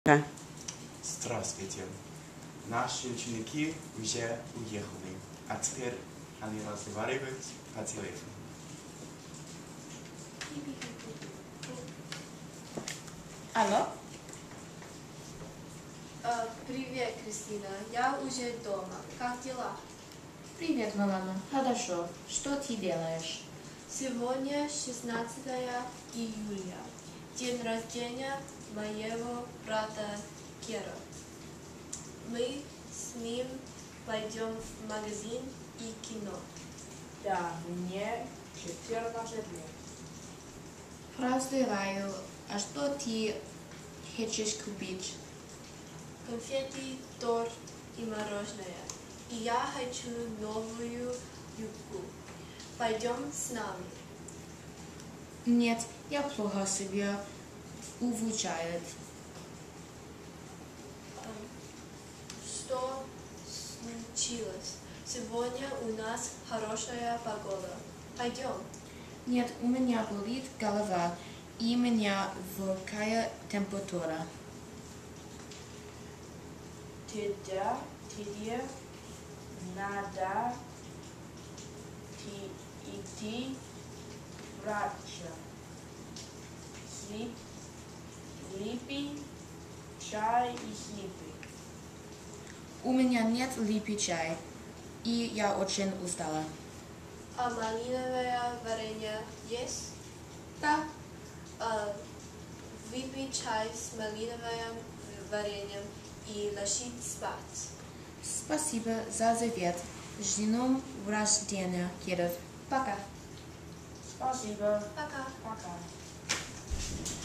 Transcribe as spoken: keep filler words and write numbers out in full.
Да. Здравствуйте. Наши ученики уже уехали, а теперь они разговаривают по телефону. Алло? Uh, привет, Кристина. Я уже дома. Как дела? Привет, Милана. Хорошо. Что ты делаешь? Сегодня шестнадцатое июля. День рождения моего брата Кира. Мы с ним пойдем в магазин и кино. Да, мне четырнадцать лет. Поздравляю. А что ты хочешь купить? Конфеты, торт и мороженое. И я хочу новую юбку. Пойдем с нами. Нет, я плохо себя увлечает. Что случилось? Сегодня у нас хорошая погода. Пойдем. Нет, у меня болит голова, и у меня высокая температура. Тебе, тебе надо идти к врачу. Слип, липи, чай и хлебы. У меня нет липи чая, и я очень устала. А малиновое варенье есть? Да. А, выпей чай с малиновым вареньем и ложись спать. Спасибо за завет. С днем рождения, Киров. Пока. Спасибо. Пока. Пока.